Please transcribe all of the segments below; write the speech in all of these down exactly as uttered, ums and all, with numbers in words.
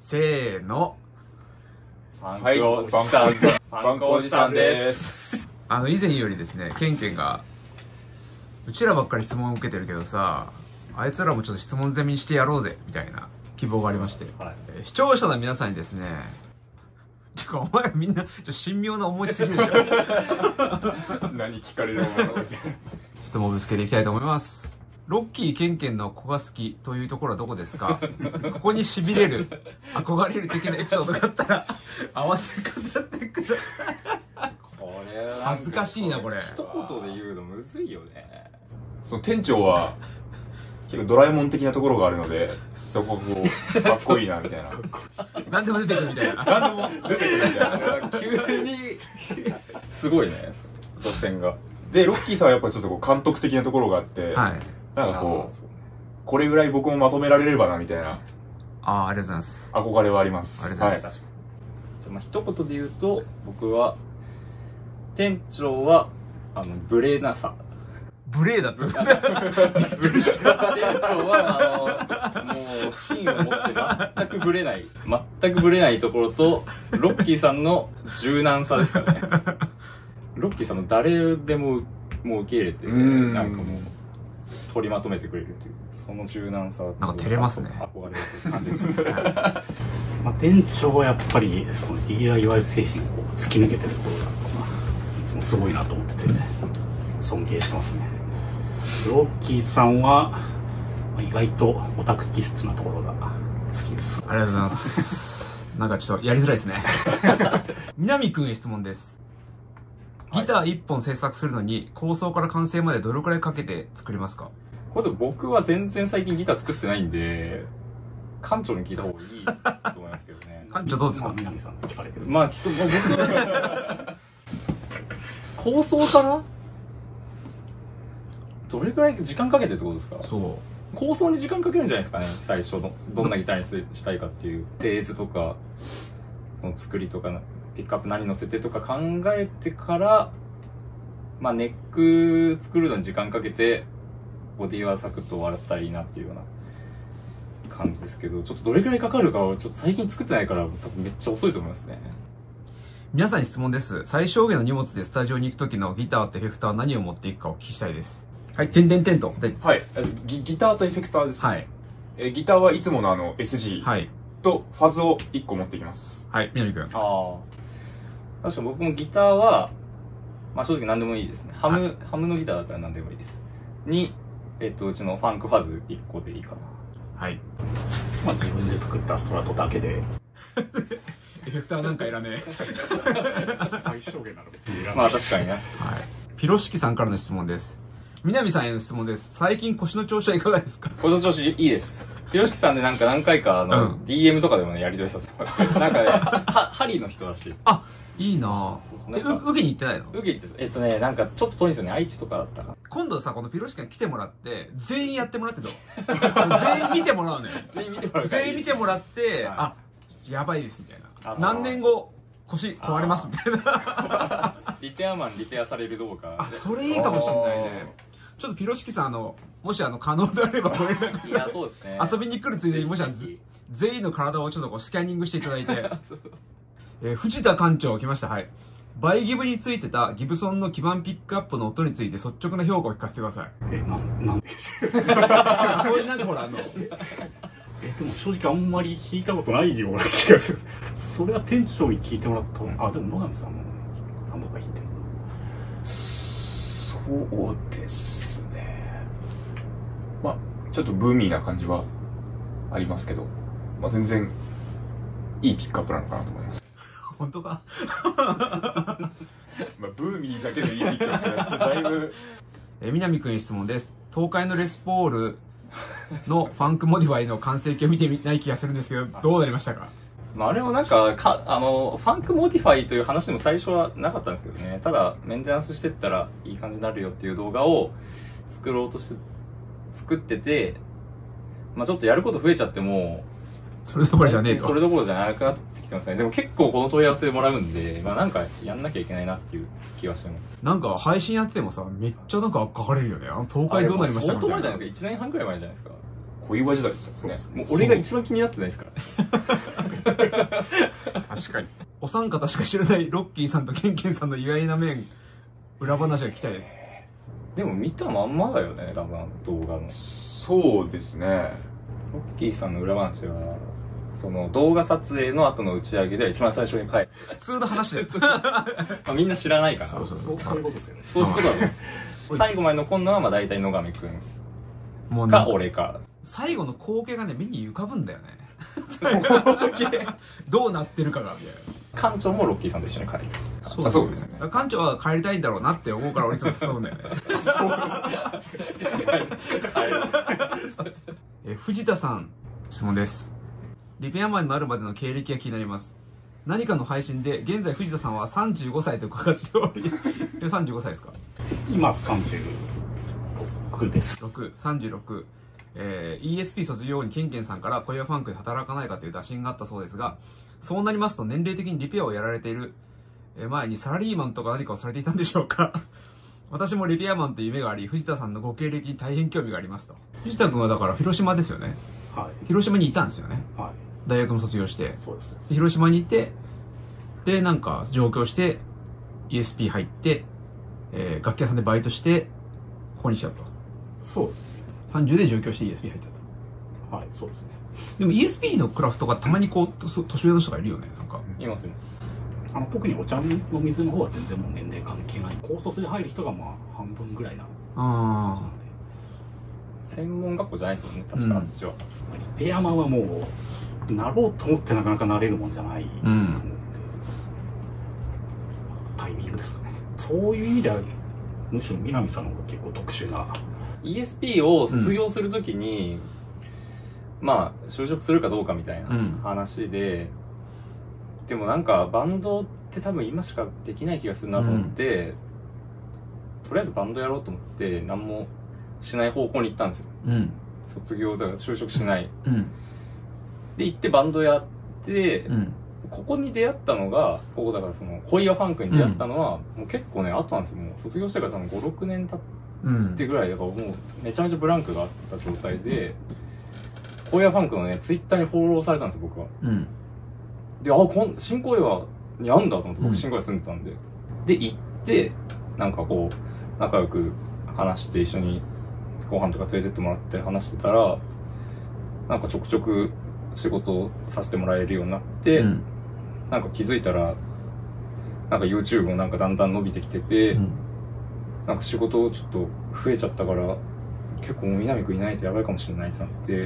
せーの。 はい、バンコさん、バンコおじさんです。 あの、以前よりですね、ケンケンが、うちらばっかり質問を受けてるけどさ、あいつらもちょっと質問攻めにしてやろうぜ、みたいな希望がありまして、はい、視聴者の皆さんにですね、ちょ、お前みんな、ちょっと神妙な思いすぎるでしょ。 何聞かれるもの質問をぶつけていきたいと思います。ロッキーケンケンの子が好きというところはどこですか？ここに痺れる、憧れる的なエピソードがあったら、合わせ語ってください。 これ恥ずかしいな、これ。 一言で言うのむずいよね。その店長は、結構ドラえもん的なところがあるので、そここう、かっこいいな、みたいな。 何でも出てくるみたいな。 何でも出てくるみたいな。急に、すごいね、路線が。で、ロッキーさんはやっぱちょっとこう監督的なところがあって、はい、なんかこう、これぐらい僕もまとめられればな、みたいな。 ああ、ありがとうございます。 憧れはあります。 ありがとうございます。 はい、まあ一言で言うと、僕は、店長は、あの、無礼なさ。 無礼だった。 店長は、あの、もう、芯を持って全くブレない、全くブレないところと、ロッキーさんの柔軟さですからね。ロッキーさんも誰でも、もう受け入れて、なんかもう、取りまとめてくれるという、その柔軟さは。 なんか照れますね。 憧れるという感じですね。 まあ、店長はやっぱり、その ディーアイワイ 精神を突き抜けてるところが、いつもすごいなと思ってて、ね、尊敬してますね。ロッキーさんは意外とオタク気質なところが好きです。 ありがとうございます。なんかちょっとやりづらいですね。南くんへ質問です。ギターいっぽん制作するのに構想から完成までどれくらいかけて作りますか？ これで僕は全然最近ギター作ってないんで、館長に聞いた方がいいと思いますけどね。 館長どうですか？ まあ、南さん聞かれてる。 まあきっと僕構想からどれくらい時間かけてってことですか？ そう。 構想に時間かけるんじゃないですかね、最初の。どんなギターにしたいかっていう。フェーズとか、その作りとか、ピックアップ何乗せてとか考えてから、まあネック作るのに時間かけて、ボディはサクッと終わったらいいなっていうような感じですけど、ちょっとどれくらいかかるかはちょっと最近作ってないから多分めっちゃ遅いと思いますね。 皆さんに質問です。最小限の荷物でスタジオに行く時のギターとエフェクターは何を持っていくかをお聞きしたいです。はい、てんてんてんと。 はい、ギ、ギターとエフェクターです、ね。 はい。 え、ギターはいつものあの エスジー とファズをいっこ持ってきます。 はい、南くん。ああ。確かに僕もギターは、まあ正直何でもいいですね。ハム、はい、ハムのギターだったら何でもいいです。に、えっと、うちのファンクファズいっこでいいかな。 はい。 まあ自分で作ったストラトだけで。 エフェクターなんかいらねえ。 最小限なの別にいらない。 まあ確かにね。はい。 ピロシキさんからの質問です。南さんへの質問です。最近腰の調子はいかがですか？ 腰の調子いいです。ピロシキさんでなんか何回かあの、うん、ディーエム とかでもね、やり取りさせてもらって。なんかね、は、針の人らしい。 あ、いいなぁ。え、う、受けに行ってないの？ 受けに行って、えっとね、なんかちょっと遠いんですよね。愛知とかだったかな。 今度さ、このピロシキさん来てもらって、全員やってもらってどう？全員見てもらうね。 全員見てもらう。 全員見てもらって、はい、あ、やばいですみたいな。何年後、腰壊れますみたいな。 リペアマンリペアされる動画。 あ、それいいかもしれないね。ちょっとピロシキさん、あの、もしあの、可能であれば、これ、 いや、そうですね。 遊びに来るついでに、もしあの、全員の体をちょっとこう、スキャニングしていただいて、えー、藤田館長来ました。はい。バイギブについてたギブソンの基盤ピックアップの音について率直な評価を聞かせてください。 え、なん、なんでそういうなんかほら、あの、 え、でも正直あんまり聞いたことないような気がする。それは店長に聞いてもらったの。あ、でも野上さんも何度か弾いてる。 そうですね。まあ、ちょっとブーミーな感じはありますけど、まあ全然いいピックアップなのかなと思います。 本当かまあ、ブーミーだけでいいピックアップのやつ、だいぶ。 え、南くんに質問です。東海のレスポールのファンクモディファイの完成形を見てみない気がするんですけど、どうなりましたか？ まあ、あれもなんか、か、あの、ファンクモディファイという話でも最初はなかったんですけどね。ただ、メンテナンスしてったらいい感じになるよっていう動画を作ろうとして、作ってて、まあちょっとやること増えちゃっても、 それどころじゃねえと。 それどころじゃなくなってきてますね。でも結構この問い合わせでもらうんで、まあなんかやんなきゃいけないなっていう気はしてます。 なんか配信やっててもさ、めっちゃなんか書かれるよね。あの東海どうなりましたかみたいな。 相当前じゃないですか。いちねんはんくらい前じゃないですか。 小岩時代ですよね。 もう俺が一番気になってないですからね。 確かに。お三方しか知らないロッキーさんとケンケンさんの意外な面、裏話が聞きたいです。 でも見たまんまだよね、多分動画の。 そうですね。 ロッキーさんの裏話は、その動画撮影の後の打ち上げで一番最初に帰って。 普通の話だよ。 まあみんな知らないから。 そうそうそう。そういうことですよね。 そういうことだと思うんです。最後まで残るのはまあ大体野上くんもうか俺か。 最後の光景がね、目に浮かぶんだよね。どうなってるかがみたいな。 館長もロッキーさんと一緒に帰る。 そうそうですね。 館長は帰りたいんだろうなって思うから俺いつも誘うんだよね。え藤田さん、質問です。リペアマンになるまでの経歴が気になります。何かの配信で現在藤田さんはさんじゅうごさいと伺っており、さんじゅうごさいですか？ 今さんじゅうろくです。 ろく、さんじゅうろく。えー、イーエスピー 卒業後にケンケンさんから小屋ファンクで働かないかという打診があったそうですが、そうなりますと年齢的にリペアをやられている前にサラリーマンとか何かをされていたんでしょうか？私もリペアマンという夢があり、藤田さんのご経歴に大変興味がありますと。藤田君はだから広島ですよね。 はい。 広島にいたんですよね。 はい。 大学も卒業して。 そうです。 広島にいて、で、なんか上京して、イーエスピー 入って、えー、楽器屋さんでバイトして、ここに来たと。 そうですね。 さんじゅうで上京して イーエスピー 入ったと。はい、そうですね。 でも イーエスピー のクラフトがたまにこう、年上の人がいるよね、なんか。 いますね。 あの、特にお茶の水の方は全然もう年齢関係ない。高卒で入る人がまあ半分ぐらいな感じなんで。 専門学校じゃないですもんね、確かあっちは。 リペアマンはもう、なろうと思ってなかなかなれるもんじゃないと思うんで、タイミングですかね。そういう意味では、むしろ南さんの方が結構特殊な。 イーエスピー を卒業するときに、うん、まあ、就職するかどうかみたいな話で、うん、でもなんかバンドって多分今しかできない気がするなと思って、うん、とりあえずバンドやろうと思って何もしない方向に行ったんですよ。うん、卒業だから就職しない。うん、で、行ってバンドやって、うん、ここに出会ったのが、ここだからその、恋やファンクに出会ったのは、うん、もう結構ね、後なんですよ。もう卒業してから多分ご、ろくねん経って、ってぐらいだからもうめちゃめちゃブランクがあった状態で、恋やファンクのね、ツイッターにフォローされたんですよ、僕は。うん、で、あ、こん、新恋はにあんだと思って、僕新恋住んでたんで。うん、で、行って、なんかこう、仲良く話して一緒にご飯とか連れてってもらって話してたら、なんかちょくちょく仕事をさせてもらえるようになって、うん、なんか気づいたら、なんか YouTube もなんかだんだん伸びてきてて、うん、なんか仕事ちょっと増えちゃったから、結構もう南くんいないとやばいかもしれないってなって、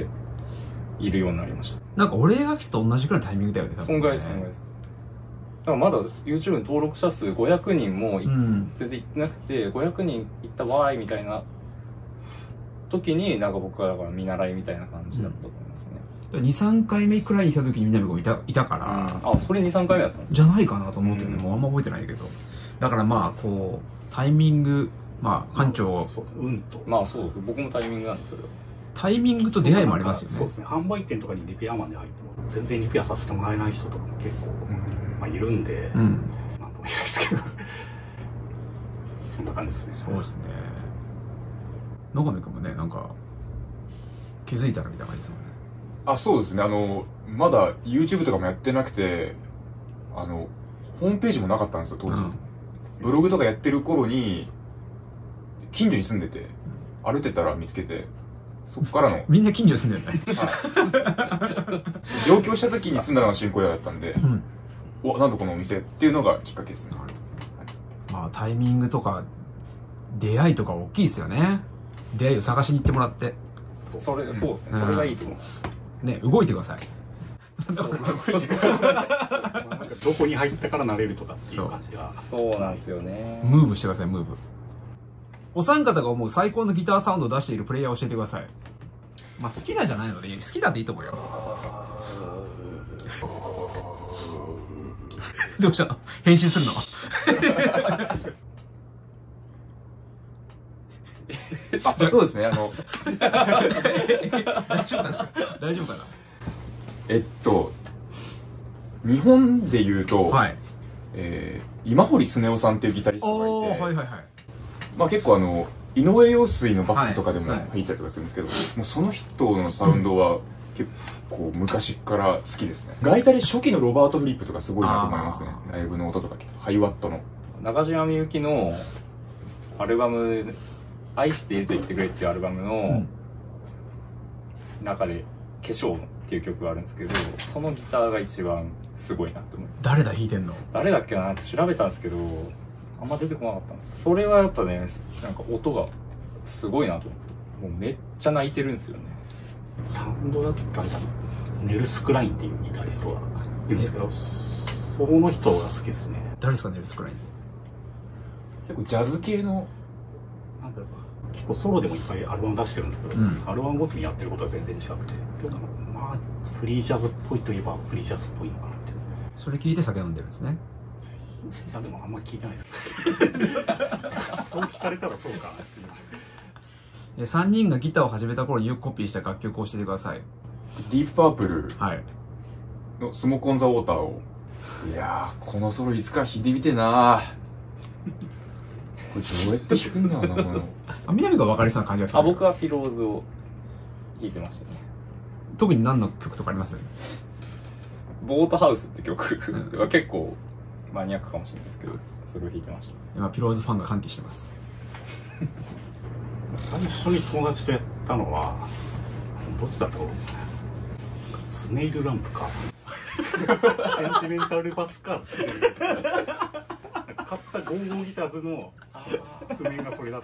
いるようになりました。 なんか俺が来と同じくらいのタイミングだよね、多分ね。 そんぐらいです、そんぐらいです。だからまだ YouTube の登録者数ごひゃくにんも、うん、全然いってなくて、ごひゃくにんいったわーいみたいな時に、なんか僕はだから見習いみたいな感じだったと思いますね。 うん、に、さんかいめくらいにした時に南くんいた、いたから、 うん、あ、それに、さんかいめだったんですか？ じゃないかなと思うけどね、うん、もうあんま覚えてないけど。だからまあ、こう、タイミング、まあ、館長。 そうですね、うんと。 まあそう、僕もタイミングなんですよ。 タイミングと出会いもありますよね。 そうですね、販売店とかにリペアマンで入っても、全然リペアさせてもらえない人とかも結構、うん、まあいるんで、うん、なんとも言えないですけど、そんな感じですね。 そうですね。野上くんもね、なんか、気づいたらみたいな感じですもんね。 あ、そうですね、あの、まだ YouTube とかもやってなくて、あの、ホームページもなかったんですよ、当時。うん、ブログとかやってる頃に、近所に住んでて、歩いてたら見つけて、そっからの。 みんな近所に住んでるね。 はい。上京した時に住んだのが新小屋だったんで、うん、お、なんだこのお店っていうのがきっかけですね。はい、 まあ、タイミングとか、出会いとか大きいですよね。出会いを探しに行ってもらって。 それ、そうですね。それがいいと思う。ね、動いてください。 どこに入ったからなれるとかっていう感じが。 そうなんですよね。 ムーブしてください、ムーブ。お三方が思う最高のギターサウンドを出しているプレイヤーを教えてください。まあ好きなじゃないので、好きだっていいと思うよ。どうしたの？返信するの？ あ、そうですね、あの。 大丈夫かな？大丈夫かな？ えっと、日本で言うと、はい、えー、今堀恒夫さんっていうギタリストがいて、はいはいはい、まあ結構あの、井上陽水のバックとかでも弾いたりとかするんですけど、はいはい、もうその人のサウンドは結構昔から好きですね。ガイタレ初期のロバート・フリップとかすごいなと思いますね。ライブの音とかハイワットの中島みゆきのアルバム「愛していると言ってくれ」っていうアルバムの中で「化粧」っていう曲があるんですけど、そのギターが一番すごいなと思って。 誰だ弾いてんの？ 誰だっけなって調べたんですけど、あんま出てこなかったんですけど、それはやっぱね、なんか音がすごいなと思って、もうめっちゃ泣いてるんですよね。 サウンドだったらネルス・クラインっていうギタリストがいるんですけど、その人が好きですね。 誰ですか、ネルス・クラインって。 結構ジャズ系のなんか結構ソロでもいっぱいアルバム出してるんですけど、うん、アルバムごとにやってることは全然違くて、まあフリージャズっぽいといえばフリージャズっぽいのかなって。 それ聞いて酒飲んでるんですね。 いやでもあんま聞いてないですそう聞かれたらそうかっていう。 さんにんがギターを始めた頃によくコピーした楽曲を教えてください。 ディープパープルはいのスモークオンザウォーターを、いやーこのソロいつか弾いてみてなこれどうやって弾くんだろうなこのあ、南が分かりそうな感じがする。 あ、僕はピローズを弾いてましたね。 特に何の曲とかあります？ ボートハウスって曲は結構マニアックかもしれないですけど、それを弾いてました。 今ピローズファンが歓喜してます最初に友達とやったのはどっちだったろう。スネイルランプかセンチメンタルバスかスネイルランプ買ったゴーゴーギターズの譜面がそれだ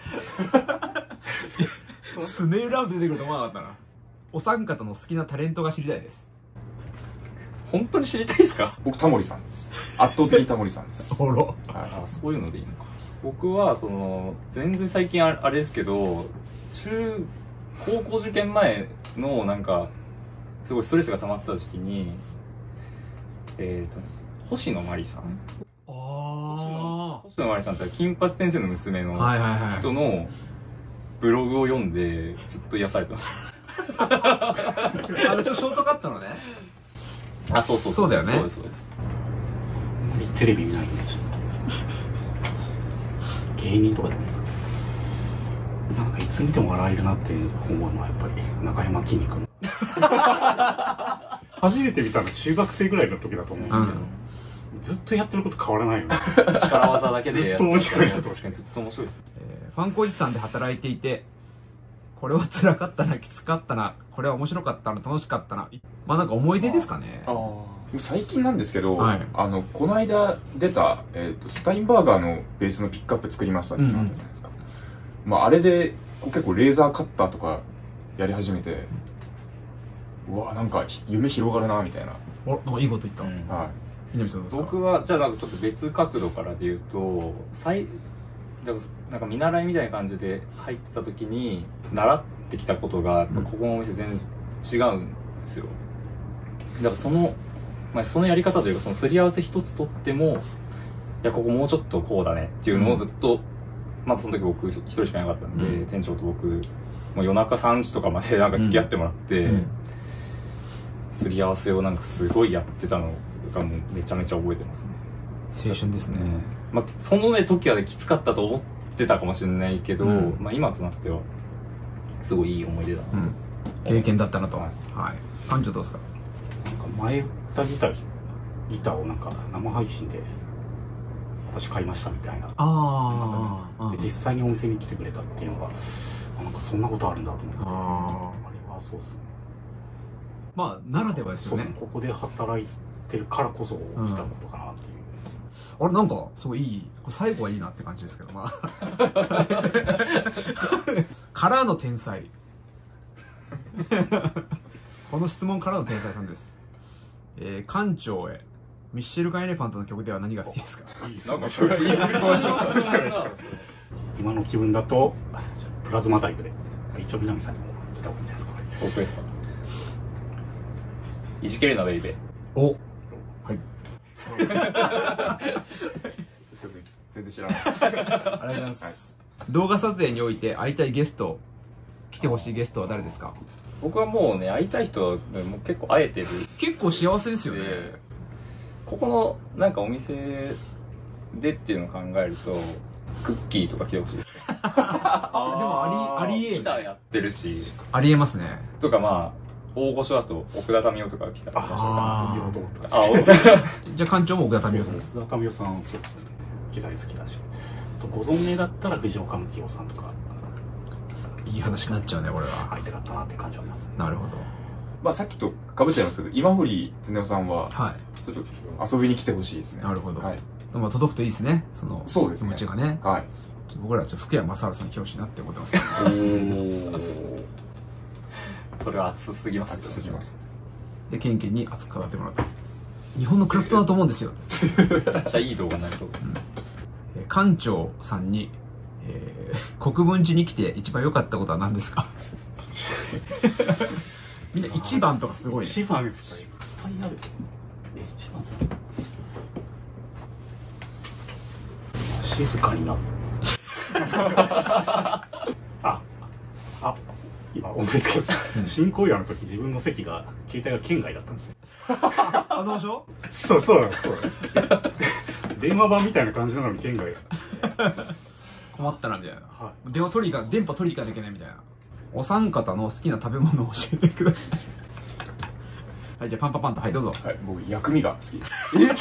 ったスネイルランプ出てくると思わなかったな。お三方の好きなタレントが知りたいです。 本当に知りたいですか？ 僕タモリさんです。圧倒的にタモリさんです。 ほろ。 あ、そういうのでいいのか。僕はその全然最近あれですけど、中高校受験前のなんかすごいストレスが溜まってた時期に、えっと星野真里さん。 ああ。 星野真里さんって金八先生の娘のはいはいはい人のブログを読んでずっと癒されてました。 あのちょっとショートカットのね。 あ、そうそうそうだよね。 そうですそうです。 テレビ見ないんでちょっと芸人とかでもいいですか？なんかいつ見ても笑えるなって思うのはやっぱり中山きんに君初めて見たの中学生ぐらいの時だと思うんですけど、うん、ずっとやってること変わらないよね力技だけでやってる。 ずっと面白いな。 確かにずっと面白いです。 えー、ファンコジさんで働いていて、これは辛かったな、きつかったな、これは面白かったな、楽しかったな、まあなんか思い出ですかね。 ああ最近なんですけど、 はい、 あのこの間出た、えーと、スタインバーガーのベースのピックアップ作りましたって言ったじゃないですか、うんうん、まあ、あれでこう結構レーザーカッターとかやり始めて、うわなんか夢広がるなみたいな。 お、なんかいいこと言った、うん、 はい。 南さんどうですか？ 僕はじゃあなんかちょっと別角度からで言うと、最だからなんか見習いみたいな感じで入ってた時に習ってきたことがやっぱここのお店全然違うんですよ。だからそのまあ、そのやり方というか、そのすり合わせ一つとっても、いや、ここもうちょっとこうだねっていうのをずっと、うん、まだその時僕一人しかいなかったんで、うん、店長と僕、もう夜中さんじとかまでなんか付き合ってもらって、うん、すり合わせをなんかすごいやってたのがもうめちゃめちゃ覚えてますね。 青春ですね。 まあ、そのね、時はね、きつかったと思ってたかもしれないけど、うん、まあ今となっては、すごいいい思い出だな、うん、 経験だったなと。はい。はい。館長どうですか？ なんか前ギターギターをなんか生配信で私買いましたみたいな。 ああ。 で実際にお店に来てくれたっていうのが、なんかそんなことあるんだと思って。ああれはそうですね。 まあならではですよね。 そうですね。ここで働いてるからこそ来たことかなっていう。 うん、あれなんかすごいいい。これ最後はいいなって感じですけど、まあ。からの天才。この質問からの天才さんです。えー、館長へミッシェルガン・エレファントの曲では何が好きですか？ なんかそれいい質問ちょっと今の気分だとプラズマタイプで一応南さんにも聞いた方がいいんじゃないですか。 僕ですか？いじけるなベイベー。 お、はい全然知らないです。ありがとうございます、はい、動画撮影において会いたいゲスト、来てほしいゲストは誰ですか？ 僕はもうね、会いたい人はもう結構会えてる。 結構幸せですよね。 ここのなんかお店でっていうのを考えると、クッキーとか来てほしいですね。 あ、でもあり、ありえギターやってるし。 ありえますね。 とかまあ、 大御所だと奥田民生とか来たら面白いかあー言おうと思ったな。あ、おじゃあ館長も奥田民生さん。 奥田民生さん、そうですね。機材好きだし。あとご存命だったら藤岡幹夫さんとか、 いい話になっちゃうね、これは。 相手だったなっていう感じはあります。 なるほど。 まあさっきと被っちゃいますけど、今堀恒夫さんは、 はちょっと遊びに来てほしいですね。 なるほどはい。 まあ届くといいですね、その気そうですね持ちがね。 はい。 ちょっと僕らはちょっと福山雅治さん来てほしいなって思ってますけど。 おー。 それは熱すぎます熱すぎます。 で、ケンケンに熱く語ってもらうと。日本のクラフトだと思うんですよ。 めっちゃいい動画になりそうですね。 えー館長さんに、えー国分寺に来て一番良かったことは何ですか？みんな一番とかすごいね。 一番ですか？いっぱいある。え、一番静かになる。あ、あ、今思いつきました。新小岩の時自分の席が、携帯が県外だったんですよ。 あの場所？ そう、そうなんです、そうなんです。電話番みたいな感じなのに県外。 困ったなみたいな。 は電話取りに行か、電波取りに行かなきゃいけないみたいな。お三方の好きな食べ物を教えてください。はい、じゃあパンパパンと、はい、どうぞ。 はい、僕、薬味が好きです。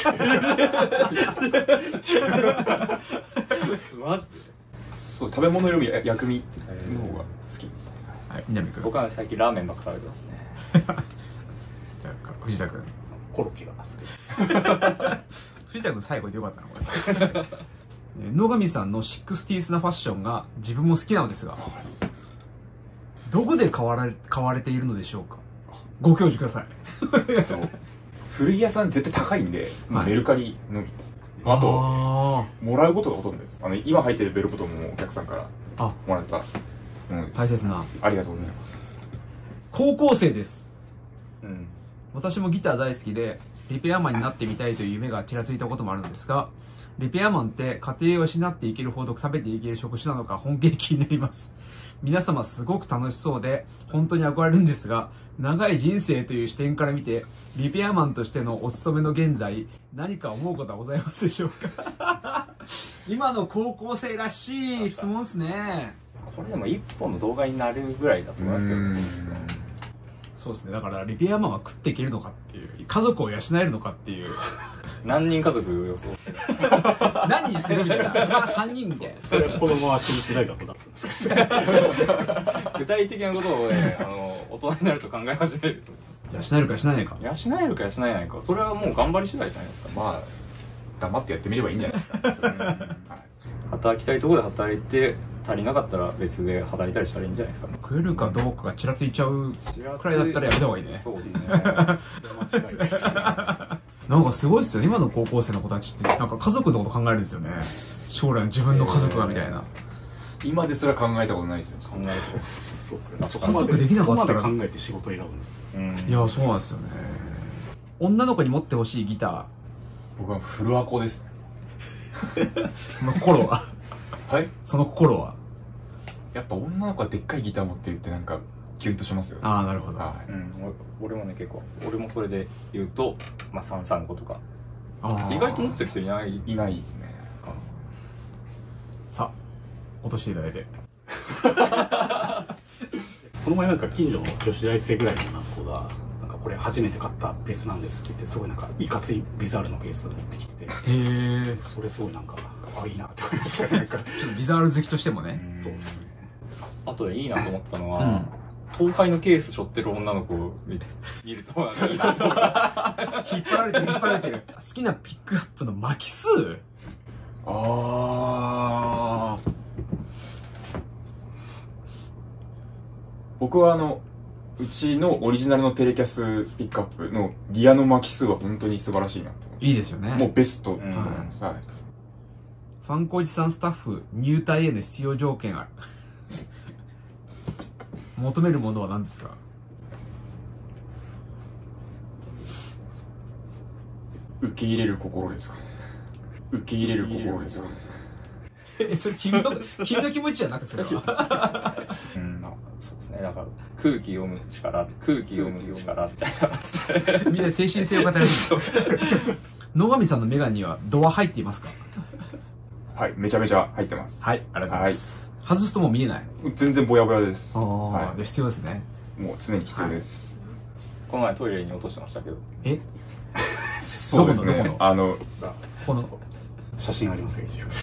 マジでそう、食べ物よりも薬味の方が好きです。 はい、南君。 僕は最近ラーメンばっか食べてますね。 じゃあ、藤田君。 い。コロッケが好きです。 藤田君最後でよかったな、これ。えー野上さんのシックスティースなファッションが自分も好きなのですが、どこで買われ、買われているのでしょうか？ご教授ください。 古着屋さん絶対高いんで、 はいメルカリのみです。あと、 あもらうことがほとんどです。あの、今入ってるベルボトムもお客さんからあもらったものです。 大切な。 ありがとうございます。 高校生です。 うん。 私もギター大好きで、リペアマンになってみたいという夢がちらついたこともあるのですが、リペアマンって家庭を失っていけるほど食べていける職種なのか本気で気になります。皆様すごく楽しそうで、本当に憧れるんですが、長い人生という視点から見て、リペアマンとしてのお勤めの現在、何か思うことはございますでしょうか？今の高校生らしい質問ですね。 これでも一本の動画になるぐらいだと思いますけどね。 そうですね。だから、リペアマンは食っていけるのかっていう、家族を養えるのかっていう。 何人家族予想してる？ 何にするみたいな。まあさんにんみたいな。 それは子供は私立大学だったんですけど。 具体的なことをね、あの、大人になると考え始めると。 養えるか養えないか。 養えるか養えないか。それはもう頑張り次第じゃないですか。 まあ、黙ってやってみればいいんじゃないですか。はい働きたいところで働いて、足りなかったら別で働いたりしたらいいんじゃないですかね。 食えるかどうかがちらついちゃうくらいだったらやめた方がいいね。 そうですね。 なんかすごいっすよね。今の高校生の子たちって、なんか家族のこと考えるんですよね。将来の自分の家族がみたいな。 今ですら考えたことないですよ。 考えるそうですね。そ家族できなかったらそこまで考えて仕事を選ぶんです。 と。うん。 いや、そうなんですよね。女の子に持ってほしいギタ僕はフルアコですね。 ー、その心は、 はいその心は。 やっぱ女の子はでっかいギター持ってるってなんか、キュンとしますよ。 ああ、なるほど。 はうん、俺俺もね、結構、俺もそれで言うと、まあ、さんさんごとか。 あー意外と持ってる人いない。 い。いないですね。 さあ、落としていただいて。 この前なんか近所の女子大生ぐらいの女の子が、なんかこれ初めて買ったベースなんですって言って、すごいなんかいかついビザールのベースを持ってきてて、 へえ。 それすごいなんか、あ、いいなって思いましたね。なんか、 ちょっとビザール好きとしてもね。 そうですね。 あとでいいなと思ったのうんは、東海のケース背負ってる女の子を見見ると、なんかいいなと思う。 引っ張られてる、引っ張られてる。好きなピックアップの巻き数？ あー。僕はあの、うちのオリジナルのテレキャスピックアップのリアの巻き数は本当に素晴らしいなと思いいですよね。 う。もうベストだと思います。はい。 ファンコイチさんスタッフ入隊への必要条件ある。求めるものは何ですか？ 受け入れる心ですかね。受け入れる心ですかね。 え、それ君の、君の気持ちじゃなくてそれは。 うん、まあ、そうですね。だから、空気読む力、空気読む力みたいな。 みんな精神性を語る。野上さんのメガネにはドア入っていますか？ はい、めちゃめちゃ入ってます。 はい、ありがとうございます。外すともう見えない。 全然ボヤボヤです。 ああ、 はで必要ですね。 い。もう常に必要です。 この前トイレに落としてましたけど。 えそうですね。 どこのどこのあの、 この、 写真ありますよ、一応。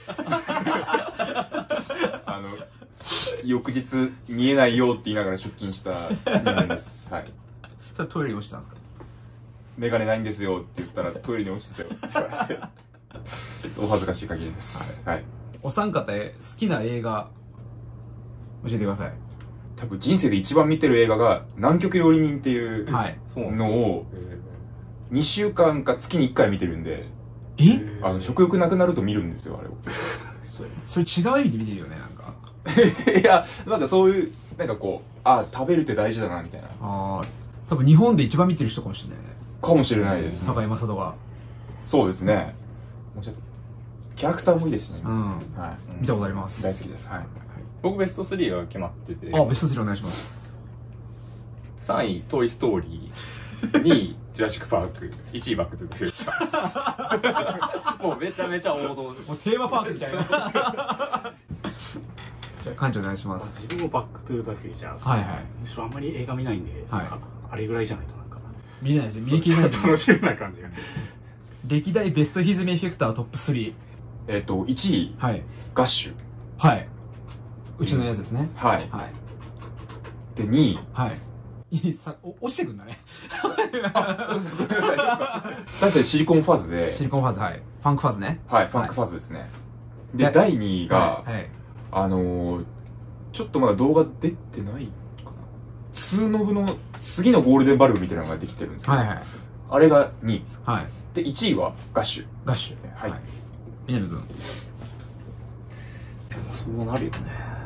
あの、翌日見えないよって言いながら出勤した人間です。はい。 それトイレに落ちたんですか？ メガネないんですよって言ったらトイレに落ちてたよって言われて。お恥ずかしい限りです。はい。 お三方へ好きな映画、教えてください。 多分人生で一番見てる映画が南極料理人っていうはい。 のをにしゅうかんか月にいっかい見てるんで、 えあの食欲なくなると見るんですよ、あれを。 それ、それ違う意味で見てるよね、なんか。 いや、なんかそういう、なんかこう、あ、食べるって大事だな、みたいな。 ああ、多分日本で一番見てる人かもしれないね。 かもしれないですね。 坂井雅人が。 そうですね。もうちょっと、キャラクターもいいですしね。 うん。 はい。 見たことあります。 大好きです。はい。 僕ベストスリーが決まってて。 あ、ベストスリーお願いします。 さんい、トイ・ストーリー。にい、ジュラシック・パーク。いちい、バック・トゥ・ザ・フューチャー。もうめちゃめちゃ王道です。 もうテーマパークみたいな。じゃあ、館長お願いします。 自分もバックトゥーザフューチャーズ。 はいはい。 むしろあんまり映画見ないんで、 はいなんかあれぐらいじゃないとなんか。 見れないですね。見えきれないですね。 楽しめない感じが。 歴代ベストヒズムエフェクタートップスリー。 えっと、いちい、 はい。 ガッシュ。 はい。うちのやつですね。 はい。 はい。 で、にい、 はい。いいさ、お、押してくんだね。 大体シリコンファズで、 シリコンファズ、はい。ファンクファズね。 はい、ファンクファズですね。で、 はいだいにいが、 はい。はい。 あのー、ちょっとまだ動画出てないかな。ツーノブの次のゴールデンバルブみたいなのができてるんですよ。 はいはい。 あれがにいです。 はい。 で、いちいはガッシュ。 ガッシュ。 はい南君。 そうなるよね。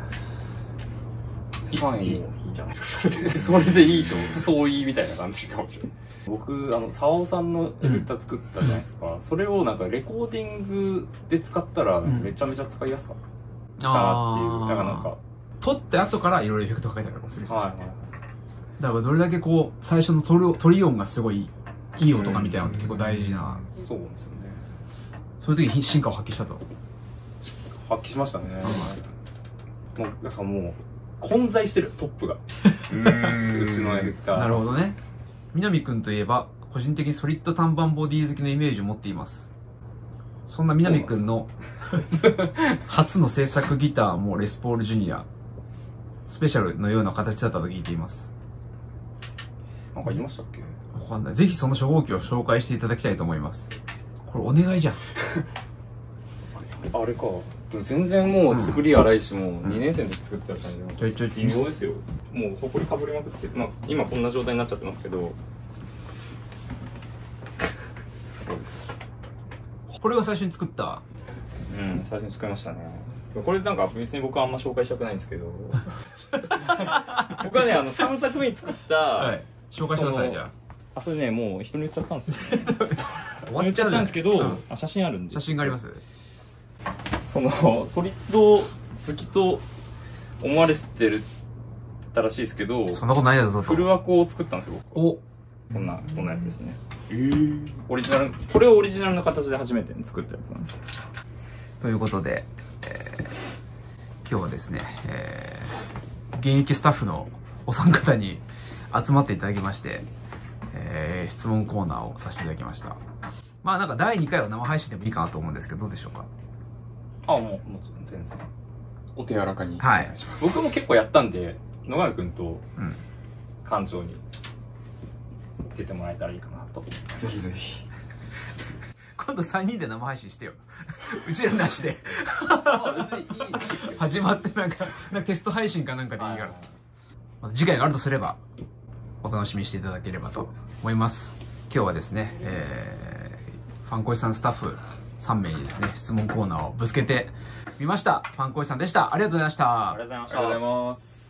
さんい。 いいんじゃないですか、それで。 それでいいと思う。そういいみたいな感じかもしれない。僕、あの、沢尾さんのエフェクター作ったじゃないですか。うん、それをなんかレコーディングで使ったらめちゃめちゃ使いやすかったなっていう。うん、だからなんか。 撮って後からいろいろエフェクトかけたりもするじゃん。はいはい。 だからどれだけこう、最初のトリ、トリ音がすごいいい音がみたいなのって結構大事な。 うん、そうですよね。 そういう時に進化を発揮したと。 発揮しましたね。うん、もう、なんかもう、混在してる、トップが。うちのエフェクター。 なるほどね。南くんといえば、個人的にソリッド単板ボディ好きのイメージを持っています。そんな南くんの初の制作ギターもレスポールジュニア、スペシャルのような形だったと聞いています。 なんか言いましたっけ？ わかんない。ぜひその初号機を紹介していただきたいと思います。これお願いじゃん。 あれか。でも全然もう作り荒いし、もうにねん生の時作ったやつなんで、 ちょいちょい微妙ですよ。もう埃かぶりまくって、まあ今こんな状態になっちゃってますけど。そうです。 これが最初に作った？ うん、最初に作りましたね。これなんか別に僕はあんま紹介したくないんですけど。僕はね、あのさんさくめに作った、 はい、紹介してください、じゃあ。あ、それね、もう人に言っちゃったんですよ、ね。 終わっちゃったんですけど、うん、あ、写真あるんで。 写真があります。 その、ソリッド好きと思われてるたらしいですけど、 そんなことないやつだと。 フルアコを作ったんですよ。 おこんな、こんなやつですね。 えー、 オリジナル、これをオリジナルの形で初めて作ったやつなんですよ。 ということで、えー、今日はですね、えー、現役スタッフのお三方に集まっていただきまして、えー、質問コーナーをさせていただきました。まあなんかだいにかいは生配信でもいいかなと思うんですけど、どうでしょうか？ あ、もう、もちろん全然。 お手柔らかにお願いします。 はい、僕も結構やったんで、野上くんと館長に出てもらえたらいいかなと。 ぜひぜひ。 今度さんにんで生配信してよ。うちらなしで。 あ、別にいい。 始まってなんか、なんかテスト配信かなんかでいいからさ。また次回があるとすれば、お楽しみにしていただければと思います。今日はですね、えー、ファンコイさんスタッフさんめいにですね、質問コーナーをぶつけてみました。ファンコイさんでした。ありがとうございました。 ありがとうございました。 ありがとうございます。